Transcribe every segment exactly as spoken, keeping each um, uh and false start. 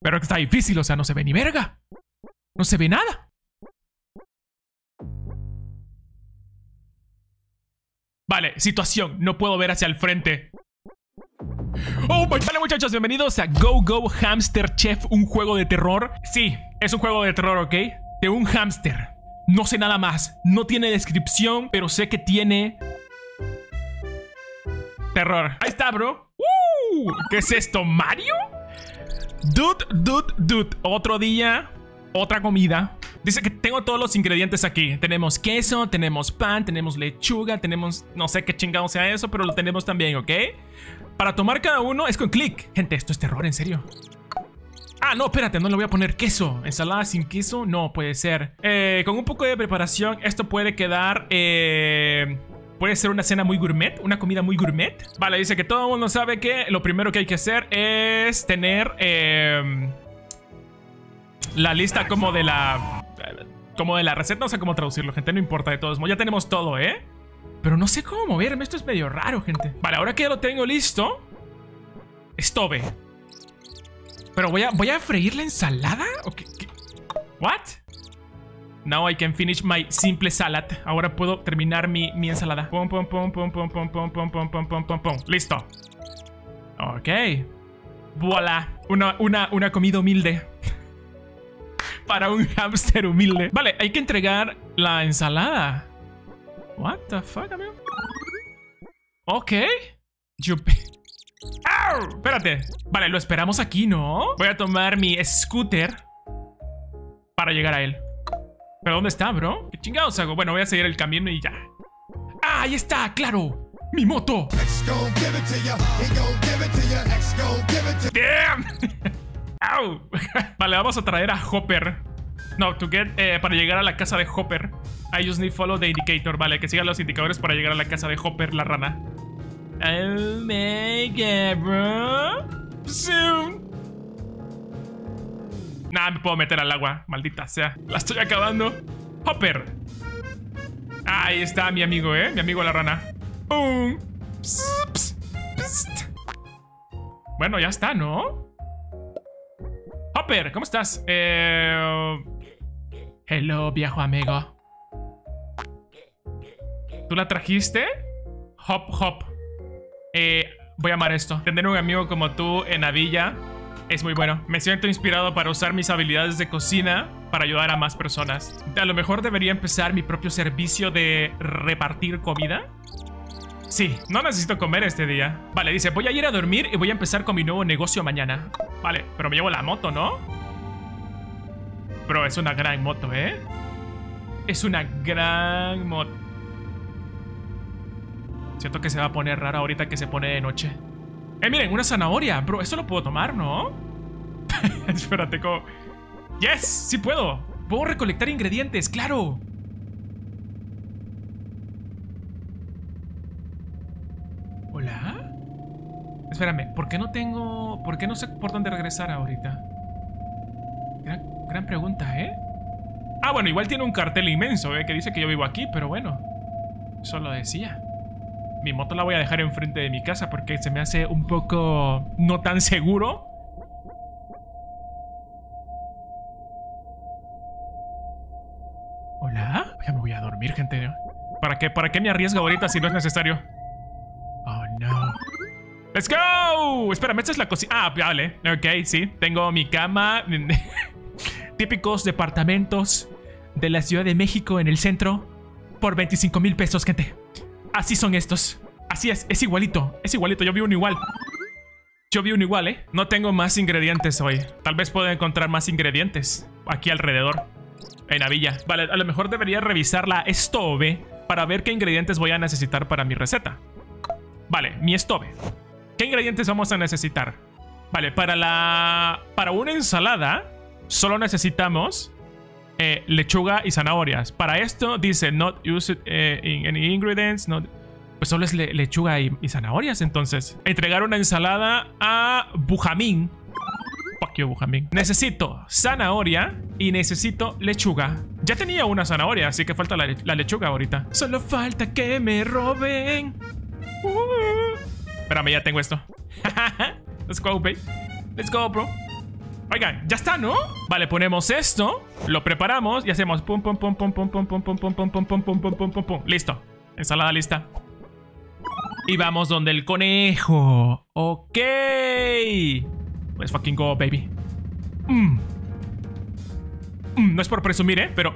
Pero que está difícil, o sea, no se ve ni verga. No se ve nada. Vale, situación. No puedo ver hacia el frente. Oh my... Vale, muchachos, bienvenidos a Go Go Hamster Chef, un juego de terror. Sí, es un juego de terror, ¿ok? De un hámster. No sé nada más. No tiene descripción, pero sé que tiene... terror. Ahí está, bro. Uh, ¿Qué es esto? ¿Mario? Dude, dude, dude. Otro día, otra comida. Dice que tengo todos los ingredientes aquí. Tenemos queso, tenemos pan, tenemos lechuga, tenemos... no sé qué chingado sea eso, pero lo tenemos también, ¿ok? Para tomar cada uno es con clic. Gente, esto es terror, en serio. Ah, no, espérate, no le voy a poner queso. ¿Ensalada sin queso? No, puede ser. Eh, con un poco de preparación, esto puede quedar... Eh, puede ser una cena muy gourmet, una comida muy gourmet. Vale, dice que todo el mundo sabe que lo primero que hay que hacer es tener... Eh, la lista como de la... como de la receta, no sé cómo traducirlo, gente, no importa de todos modos. Ya tenemos todo, ¿eh? Pero no sé cómo moverme, esto es medio raro, gente. Vale, ahora que ya lo tengo listo... Stove. Pero voy a, voy a freír la ensalada. Okay. What? Now I can finish my simple salad. Ahora puedo terminar mi, mi ensalada. Pum, pum, pum, pum, pum, pum, pum, pum, pum, pum, pum, pum, pum. Listo. Ok. Voilà. Una, una, una comida humilde. Para un hámster humilde. Vale, hay que entregar la ensalada. What the fuck, amigo? Ok. Yo... ¡Au! Espérate. Vale, lo esperamos aquí, ¿no? Voy a tomar mi scooter para llegar a él. ¿Pero dónde está, bro? ¿Qué chingados hago? Bueno, voy a seguir el camino y ya. ¡Ah, ahí está! ¡Claro! ¡Mi moto! ¡Damn! ¡Au! Vale, vamos a traer a Hopper. No, to get... Eh, para llegar a la casa de Hopper. I just need follow the indicator. Vale, que sigan los indicadores para llegar a la casa de Hopper, la rana. Oh my god, bro. Soon. Nah, me puedo meter al agua. Maldita sea. La estoy acabando. Hopper. Ahí está mi amigo, ¿eh? Mi amigo la rana. Boom. Psst, psst, psst. Bueno, ya está, ¿no? Hopper, ¿cómo estás? Eh... Hello, viejo amigo. ¿Tú la trajiste? Hop, hop. Eh, voy a amar esto. Tener un amigo como tú en la villa es muy bueno. Me siento inspirado para usar mis habilidades de cocina para ayudar a más personas. A lo mejor debería empezar mi propio servicio de repartir comida. Sí, no necesito comer este día. Vale, dice, voy a ir a dormir y voy a empezar con mi nuevo negocio mañana. Vale, pero me llevo la moto, ¿no? Bro, es una gran moto, ¿eh? Es una gran moto. Siento que se va a poner raro ahorita que se pone de noche. Eh, miren, una zanahoria. Bro, esto lo puedo tomar, ¿no? Espérate, ¿cómo? ¡Yes! ¡Sí puedo! Puedo recolectar ingredientes, ¡claro! ¿Hola? Espérame, ¿por qué no tengo...? ¿Por qué no sé por dónde regresar ahorita? Gran, gran pregunta, ¿eh? Ah, bueno, igual tiene un cartel inmenso, ¿eh? Que dice que yo vivo aquí, pero bueno. Eso lo decía. Mi moto la voy a dejar enfrente de mi casa porque se me hace un poco no tan seguro. ¿Hola? Ya me voy a dormir, gente. ¿Para qué? ¿Para qué me arriesgo ahorita si no es necesario? Oh, no. ¡Let's go! Espérame, esta es la cocina. Ah, vale. Ok, sí. Tengo mi cama. Típicos departamentos de la Ciudad de México en el centro. Por veinticinco mil pesos, gente. Así son estos. Así es, es igualito. Es igualito, yo vi uno igual. Yo vi uno igual, ¿eh? No tengo más ingredientes hoy. Tal vez pueda encontrar más ingredientes aquí alrededor, en la villa. Vale, a lo mejor debería revisar la stove para ver qué ingredientes voy a necesitar para mi receta. Vale, mi stove. ¿Qué ingredientes vamos a necesitar? Vale, para la... para una ensalada solo necesitamos... Eh, lechuga y zanahorias. Para esto dice not use it, eh, in any ingredients. Not... Pues solo es le lechuga y, y zanahorias. Entonces, entregar una ensalada a Bujamín. Fuck you, Bujamín. Necesito zanahoria y necesito lechuga. Ya tenía una zanahoria, así que falta la, la lechuga ahorita. Solo falta que me roben. Uh. Espérame, ya tengo esto. Let's go, babe. Let's go, bro. Oigan, ya está, ¿no? Vale, ponemos esto, lo preparamos y hacemos pum pum pum pum pum pum pum pum pum pum pum pum pum pum pum pum pum. Listo. Ensalada lista. Y vamos donde el conejo. Ok. Let's fucking go, baby. Mm. Mm, no es por presumir, ¿eh? Pero...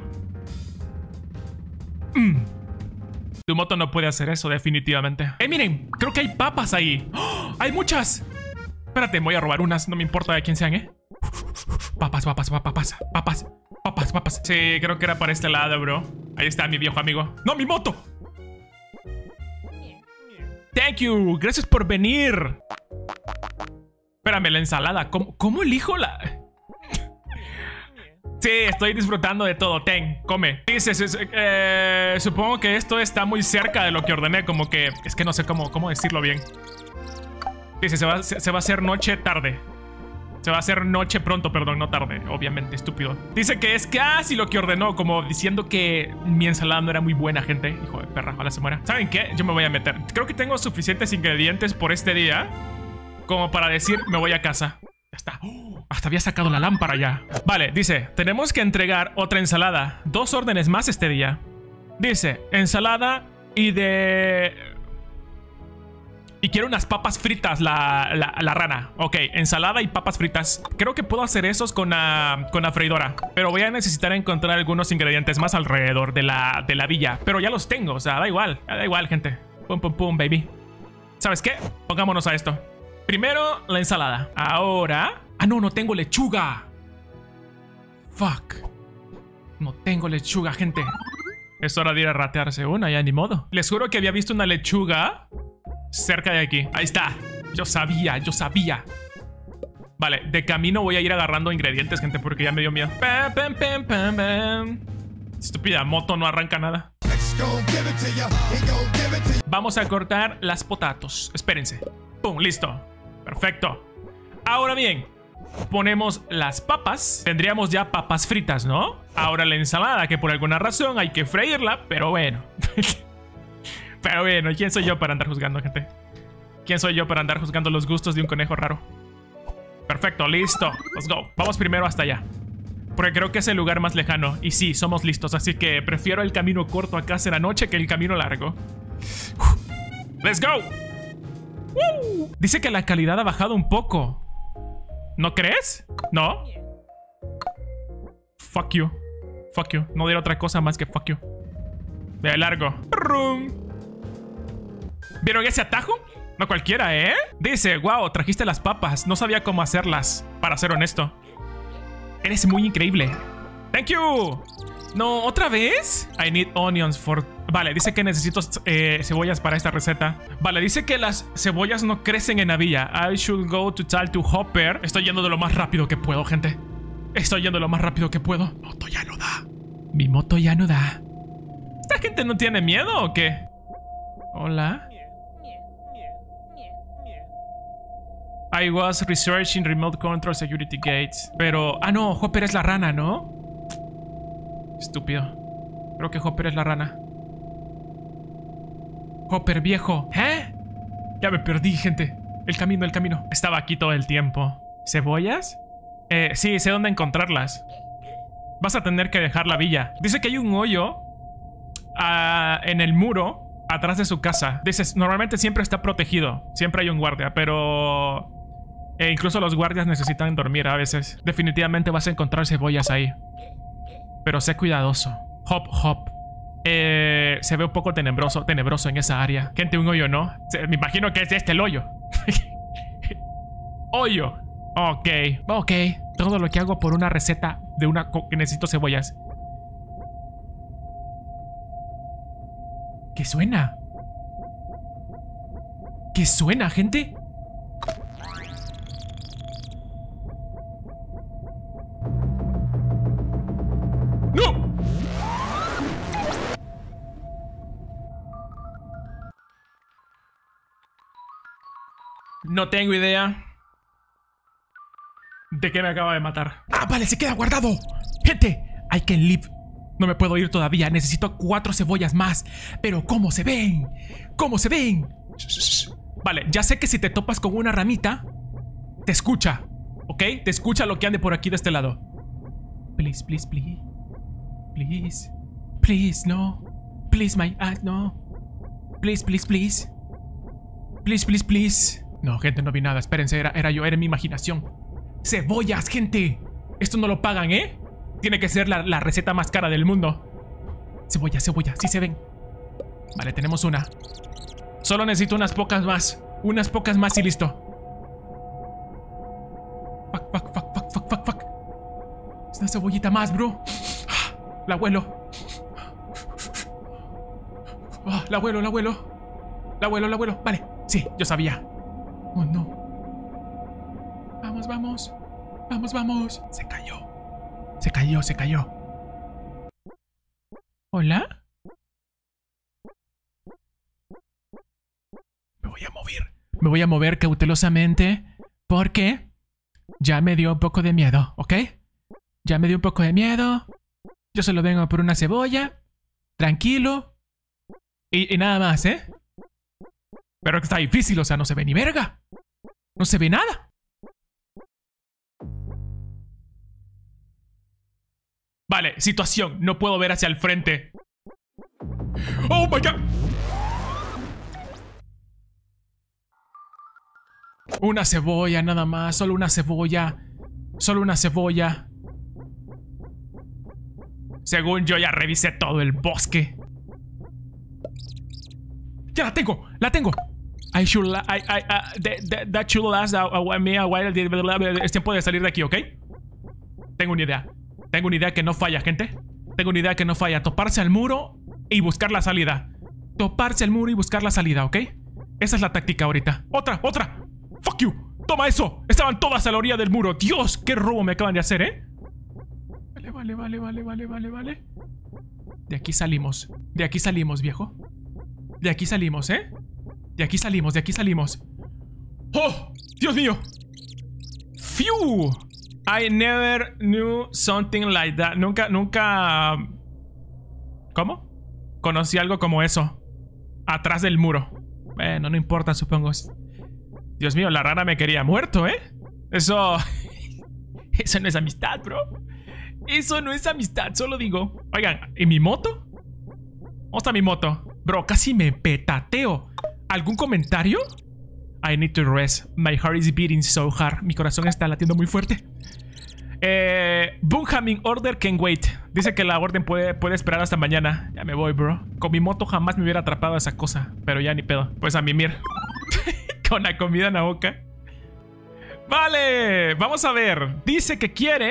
Mm. Tu moto no puede hacer eso, definitivamente. ¡Eh, miren! Creo que hay papas ahí. ¡Oh! ¡Hay muchas! Espérate, voy a robar unas. No me importa de quién sean, ¿eh? Papas, papas, papas, papas, papas, papas, papas. Sí, creo que era para este lado, bro. Ahí está mi viejo amigo. ¡No, mi moto! Thank you. Gracias por venir. Espérame, la ensalada. ¿Cómo, cómo elijo la...? Sí, estoy disfrutando de todo. Ten, come. Dices, eh, supongo que esto está muy cerca de lo que ordené. Como que... Es que no sé cómo, cómo decirlo bien. Dice, se va, se, se va a hacer noche tarde. Se va a hacer noche pronto, perdón, no tarde. Obviamente, estúpido. Dice que es casi lo que ordenó. Como diciendo que mi ensalada no era muy buena, gente. Hijo de perra, ojalá se muera. ¿Saben qué? Yo me voy a meter. Creo que tengo suficientes ingredientes por este día como para decir, me voy a casa. Ya está. Oh, hasta había sacado la lámpara ya. Vale, dice, tenemos que entregar otra ensalada. Dos órdenes más este día. Dice, ensalada y de... Y quiero unas papas fritas, la, la, la rana. Ok, ensalada y papas fritas. Creo que puedo hacer esos con la, con la freidora. Pero voy a necesitar encontrar algunos ingredientes más alrededor de la, de la villa. Pero ya los tengo, o sea, da igual. Da igual, gente. Pum, pum, pum, baby. ¿Sabes qué? Pongámonos a esto. Primero, la ensalada. Ahora... Ah, no, no tengo lechuga. Fuck. No tengo lechuga, gente. Es hora de ir a ratearse una, ya ni modo. Les juro que había visto una lechuga cerca de aquí. Ahí está. Yo sabía, yo sabía. Vale, de camino voy a ir agarrando ingredientes, gente, porque ya me dio miedo. Pam, pam, pam, pam, pam. Estúpida moto, no arranca nada. Vamos a cortar las potatos. Espérense. Pum, listo. Perfecto. Ahora bien, ponemos las papas. Tendríamos ya papas fritas, ¿no? Ahora la ensalada, que por alguna razón hay que freírla, pero bueno. Pero bueno, ¿quién soy yo para andar juzgando, gente? ¿Quién soy yo para andar juzgando los gustos de un conejo raro? Perfecto, listo. Let's go. Vamos primero hasta allá, porque creo que es el lugar más lejano. Y sí, somos listos, así que prefiero el camino corto a casa en la noche que el camino largo. Let's go. ¡Woo! Dice que la calidad ha bajado un poco. ¿No crees? ¿No? Fuck you. Fuck you. No diré otra cosa más que fuck you. De largo. ¿Vieron ese atajo? No cualquiera, ¿eh? Dice, wow, trajiste las papas. No sabía cómo hacerlas, para ser honesto. Eres muy increíble. Thank you. No, ¿otra vez? I need onions for... Vale, dice que necesito eh, cebollas para esta receta. Vale, dice que las cebollas no crecen en la villa. I should go to talk to Hopper. Estoy yendo de lo más rápido que puedo, gente. Estoy yendo de lo más rápido que puedo. Mi moto ya no da. Mi moto ya no da. ¿Esta gente no tiene miedo o qué? Hola. I was researching remote control security gates. Pero... Ah, no, Hopper es la rana, ¿no? Estúpido. Creo que Hopper es la rana. Hopper, viejo. ¿Eh? Ya me perdí, gente. El camino, el camino. Estaba aquí todo el tiempo. ¿Cebollas? Eh, sí, sé dónde encontrarlas. Vas a tener que dejar la villa. Dice que hay un hoyo uh, en el muro atrás de su casa. Dices, normalmente siempre está protegido. Siempre hay un guardia, pero... Eh, incluso los guardias necesitan dormir a veces. Definitivamente vas a encontrar cebollas ahí. Pero sé cuidadoso. Hop, hop. Eh, se ve un poco tenebroso, tenebroso en esa área. Gente, un hoyo, ¿no? Me imagino que es este el hoyo. Hoyo. Ok. Ok. Todo lo que hago por una receta de una... que necesito cebollas. ¿Qué suena? ¿Qué suena, gente? ¡No! No tengo idea de qué me acaba de matar. ¡Ah, vale! ¡Se queda guardado! ¡Gente! I can leave. No me puedo ir todavía. Necesito cuatro cebollas más. Pero ¿cómo se ven? ¿Cómo se ven? Vale, ya sé que si te topas con una ramita, te escucha. ¿Ok? Te escucha lo que ande por aquí de este lado. Please, please, please. Please. Please, no. Please, my eyes, no. Please, please, please. Please, please, please. No, gente, no vi nada. Espérense, era, era yo, era mi imaginación. ¡Cebollas, gente! Esto no lo pagan, ¿eh? Tiene que ser la, la receta más cara del mundo. Cebolla, cebolla, sí se ven. Vale, tenemos una. Solo necesito unas pocas más. Unas pocas más y listo. Fuck, fuck, fuck, fuck, fuck, fuck, fuck. Es una cebollita más, bro. El abuelo. Oh, el abuelo, el abuelo. El abuelo, el abuelo. Vale, sí, yo sabía. Oh, no. Vamos, vamos. Vamos, vamos. Se cayó. Se cayó, se cayó. ¿Hola? Me voy a mover. Me voy a mover cautelosamente porque ya me dio un poco de miedo, ¿ok? Ya me dio un poco de miedo. Yo solo vengo por una cebolla. Tranquilo. Y, y nada más, ¿eh? Pero que está difícil, o sea, no se ve ni verga. No se ve nada. Vale, situación. No puedo ver hacia el frente. ¡Oh, my God! Una cebolla nada más. Solo una cebolla. Solo una cebolla. Según yo ya revisé todo el bosque. ¡Ya la tengo! ¡La tengo! I should la I, I, uh, that, that, that should last a, a, a, me a while. Es tiempo de salir de aquí, ¿ok? Tengo una idea. Tengo una idea que no falla, gente. Tengo una idea que no falla. Toparse al muro y buscar la salida. Toparse al muro y buscar la salida, ¿ok? Esa es la táctica ahorita. ¡Otra! ¡Otra! ¡Fuck you! ¡Toma eso! Estaban todas a la orilla del muro. ¡Dios! ¡Qué robo me acaban de hacer, eh! Vale, vale, vale, vale, vale, vale, vale. De aquí salimos. De aquí salimos, viejo. De aquí salimos, ¿eh? De aquí salimos, de aquí salimos. ¡Oh! ¡Dios mío! ¡Phew! I never knew something like that. Nunca, nunca... ¿Cómo? Conocí algo como eso. Atrás del muro. Bueno, no importa, supongo. Dios mío, la rana me quería muerto, ¿eh? Eso... Eso no es amistad, bro. Eso no es amistad, solo digo. Oigan, ¿y mi moto? ¿Dónde está mi moto? Bro, casi me petateo. ¿Algún comentario? I need to rest. My heart is beating so hard. Mi corazón está latiendo muy fuerte. Eh, Bunhaming order can wait. Dice que la orden puede, puede esperar hasta mañana. Ya me voy, bro. Con mi moto jamás me hubiera atrapado esa cosa. Pero ya ni pedo. Pues a mimir. Con la comida en la boca. Vale, vamos a ver. Dice que quiere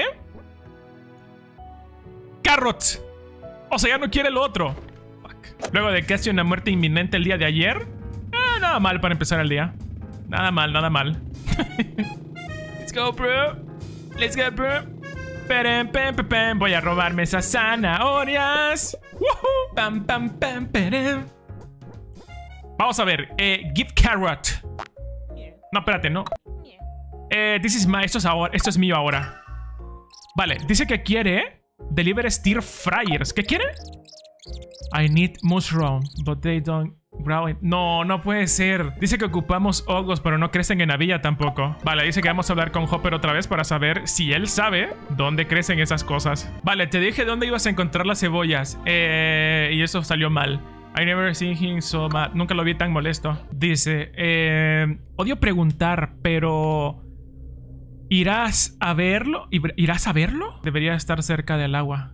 carrots. O sea, ya no quiere lo otro. Fuck. Luego de casi una muerte inminente el día de ayer. Eh, nada mal para empezar el día. Nada mal, nada mal. Let's go, bro. Let's go, bro. Pem, pem, pem, pem. Voy a robarme esas zanahorias. Woohoo. Pam, pam, pam, pam. Vamos a ver. Eh, give carrot. No, espérate, no. Eh, this is my. Esto es ahora. Esto es mío ahora. Vale, dice que quiere deliver stir fryers. ¿Qué quiere? I need mushroom, but they don't grow it. No, no puede ser. Dice que ocupamos hongos, pero no crecen en la villa tampoco. Vale, dice que vamos a hablar con Hopper otra vez para saber si él sabe dónde crecen esas cosas. Vale, te dije dónde ibas a encontrar las cebollas. Eh, y eso salió mal. I never seen him so mad. Nunca lo vi tan molesto. Dice, eh, odio preguntar, pero... ¿Irás a verlo? ¿Irás a verlo? Debería estar cerca del agua.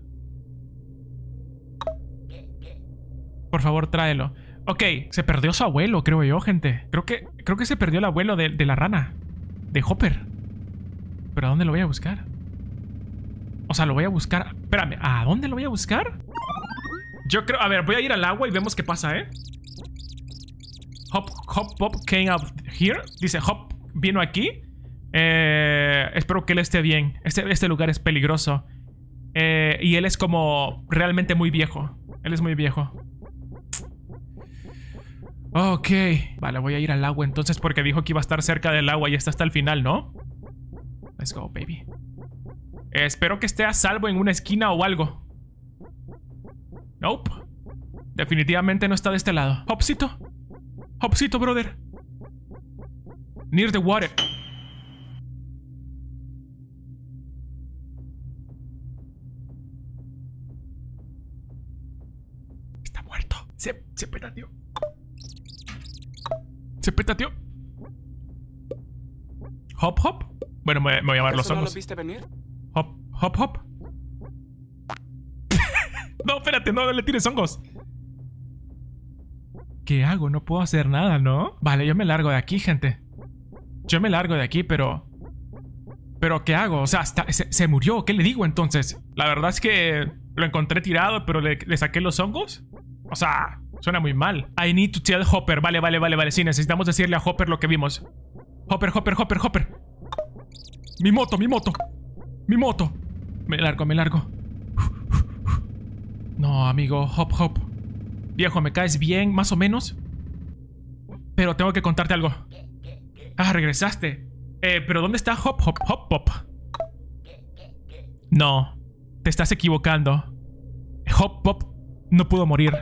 Por favor, tráelo. Ok, se perdió su abuelo, creo yo, gente. Creo que, creo que se perdió el abuelo de, de la rana. De Hopper. ¿Pero a dónde lo voy a buscar? O sea, lo voy a buscar... Espérame, ¿a dónde lo voy a buscar? Yo creo... A ver, voy a ir al agua y vemos qué pasa, ¿eh? Hop, Hop, Hop came out here. Dice, Hop vino aquí. Eh, espero que él esté bien. Este, este lugar es peligroso. Eh, y él es como realmente muy viejo. Él es muy viejo. Ok. Vale, voy a ir al agua entonces porque dijo que iba a estar cerca del agua y está hasta el final, ¿no? Let's go, baby. Eh, espero que esté a salvo en una esquina o algo. Nope. Definitivamente no está de este lado. Hopsito. Hopsito, brother. Near the water. Se, se petateó. Se petateó. Hop, hop. Bueno, me, me voy a llevar los hongos. ¿Lo viste venir? Hop, hop, hop. No, espérate, no, no le tires hongos. ¿Qué hago? No puedo hacer nada, ¿no? Vale, yo me largo de aquí, gente. Yo me largo de aquí, pero... ¿Pero qué hago? O sea, está, se, se murió. ¿Qué le digo entonces? La verdad es que lo encontré tirado, pero le, le saqué los hongos. O sea, suena muy mal. I need to tell Hopper. Vale, vale, vale, vale. Sí, necesitamos decirle a Hopper lo que vimos. Hopper, Hopper, Hopper, Hopper. Mi moto, mi moto. Mi moto. Me largo, me largo. No, amigo. Hop, hop. Viejo, me caes bien, más o menos. Pero tengo que contarte algo. Ah, regresaste. Eh, pero ¿dónde está Hop, Hop, Hop, Pop? No, te estás equivocando. Hop, Pop no pudo morir.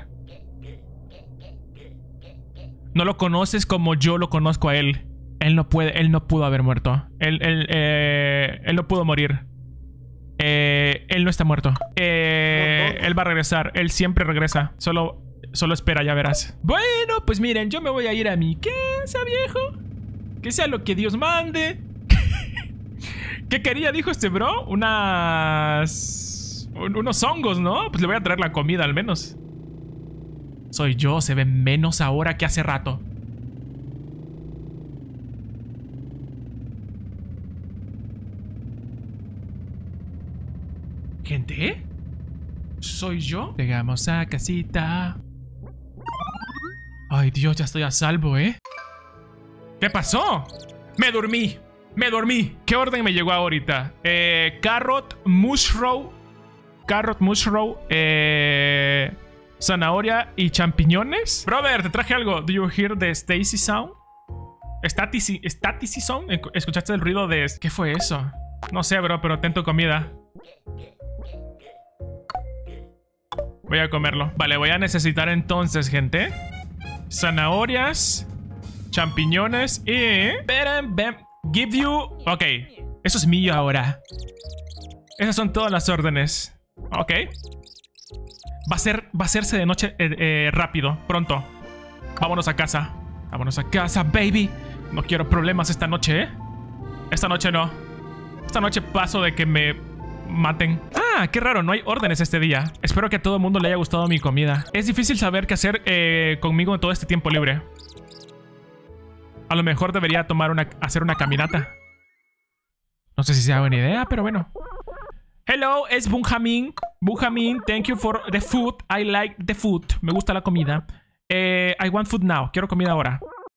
No lo conoces como yo lo conozco a él. Él no puede, él no pudo haber muerto. Él, él, eh, él no pudo morir. Eh, él no está muerto. Eh, él va a regresar. Él siempre regresa. Solo, solo espera, ya verás. Bueno, pues miren, yo me voy a ir a mi casa, viejo. Que sea lo que Dios mande. ¿Qué quería? Dijo este bro. Unas... Un, unos hongos, ¿no? Pues le voy a traer la comida al menos. Soy yo. Se ve menos ahora que hace rato. ¿Gente? ¿Soy yo? Llegamos a casita. Ay, Dios, ya estoy a salvo, ¿eh? ¿Qué pasó? Me dormí. Me dormí. ¿Qué orden me llegó ahorita? Eh, carrot, mushroom. Carrot, mushroom. Eh, zanahoria y champiñones. Brother, te traje algo. Do you hear the Stacy sound? Staticy, Staticy sound. ¿Escuchaste el ruido de... ¿Qué fue eso? No sé, bro, pero ten tu comida. Voy a comerlo. Vale, voy a necesitar entonces, gente, zanahorias, champiñones y... Give you... Ok. Eso es mío ahora. Esas son todas las órdenes. Ok. Va a ser... Va a hacerse de noche eh, eh, rápido. Pronto. Vámonos a casa. Vámonos a casa, baby. No quiero problemas esta noche, ¿eh? Esta noche no. Esta noche paso de que me maten. Ah, qué raro. No hay órdenes este día. Espero que a todo el mundo le haya gustado mi comida. Es difícil saber qué hacer eh, conmigo en todo este tiempo libre. A lo mejor debería tomar una, hacer una caminata. No sé si sea buena idea, pero bueno. Hello, es Bunjamin. Bunjamin, thank you for the food. I like the food. Me gusta la comida. Eh, I want food now. Quiero comida ahora.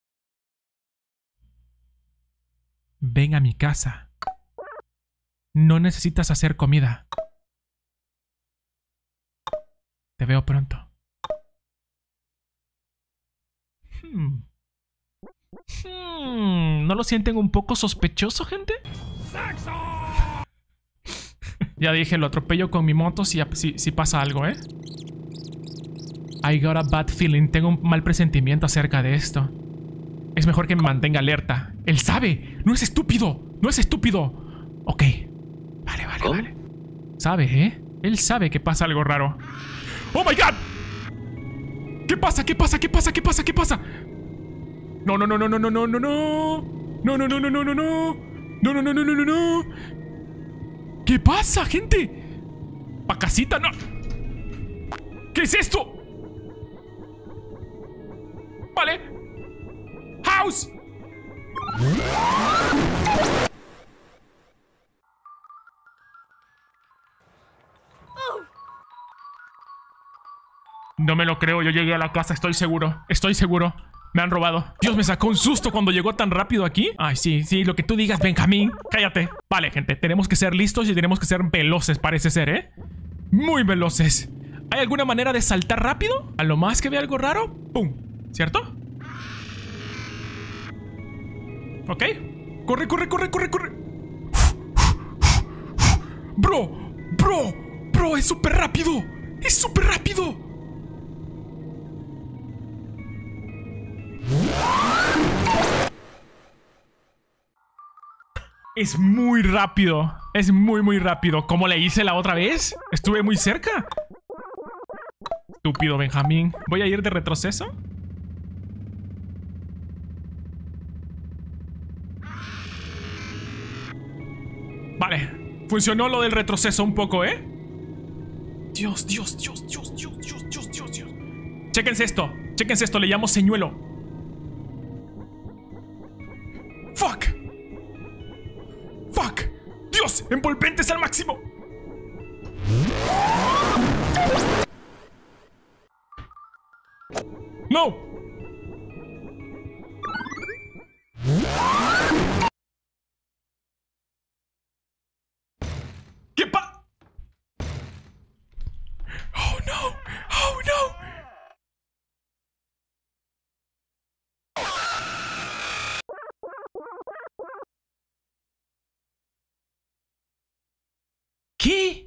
Ven a mi casa. No necesitas hacer comida. Te veo pronto. Hmm. Hmm, ¿no lo sienten un poco sospechoso, gente? ¡Sexo! Ya dije, lo atropello con mi moto si, si, si pasa algo, ¿eh? I got a bad feeling. Tengo un mal presentimiento acerca de esto. Es mejor que me mantenga alerta. Él sabe. No es estúpido. No es estúpido. Ok. Vale, vale, ¿Cómo? vale. Sabe, ¿eh? Él sabe que pasa algo raro. ¡Oh, my God! ¿Qué pasa? ¿Qué pasa? ¿Qué pasa? ¿Qué pasa? ¿Qué pasa? No, no, no, no, no, no, no, no, no. No, no, no, no, no, no, no. No, no, no, no, no, no, no. ¿Qué pasa, gente? Pa' casita, no. ¿Qué es esto? Vale. House. No me lo creo, yo llegué a la casa, estoy seguro. Estoy seguro. Me han robado. Dios, me sacó un susto cuando llegó tan rápido aquí. Ay, sí, sí, lo que tú digas, Benjamín. Cállate. Vale, gente, tenemos que ser listos y tenemos que ser veloces, parece ser, ¿eh? Muy veloces. ¿Hay alguna manera de saltar rápido? A lo más que vea algo raro, ¡pum! ¿Cierto? Ok. Corre, corre, corre, corre, corre. Bro, bro, bro, es súper rápido. Es súper rápido. Es muy rápido. Es muy, muy rápido. ¿Cómo le hice la otra vez? Estuve muy cerca. Estúpido Benjamín. Voy a ir de retroceso. Vale. Funcionó lo del retroceso un poco, ¿eh? Dios, Dios, Dios, Dios, Dios, Dios, Dios, Dios, Dios. Chéquense esto. Chéquense esto. Le llamo señuelo. Fuck. Fuck. Dios, envolventes al máximo. No. ¿Qué pa? Oh no. Oh no. ¿Qué?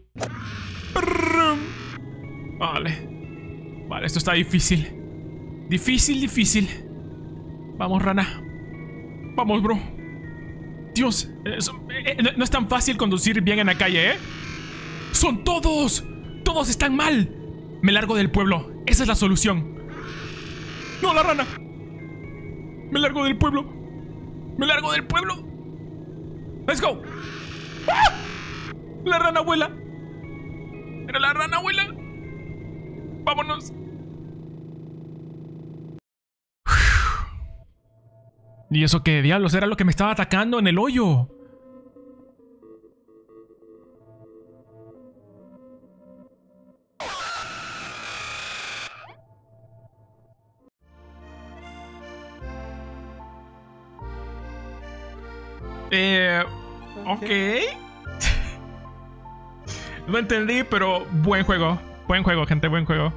Vale. Vale, esto está difícil. Difícil, difícil. Vamos, rana. Vamos, bro. Dios, eso, eh, no, no es tan fácil conducir bien en la calle, ¿eh? ¡Son todos! ¡Todos están mal! Me largo del pueblo. Esa es la solución. ¡No, la rana! Me largo del pueblo. Me largo del pueblo. ¡Let's go! ¡Ah! La rana vuela. Pero la rana vuela. Vámonos. ¿Y eso qué diablos? Era lo que me estaba atacando en el hoyo. Eh... Ok. No entendí, pero buen juego. Buen juego, gente, buen juego.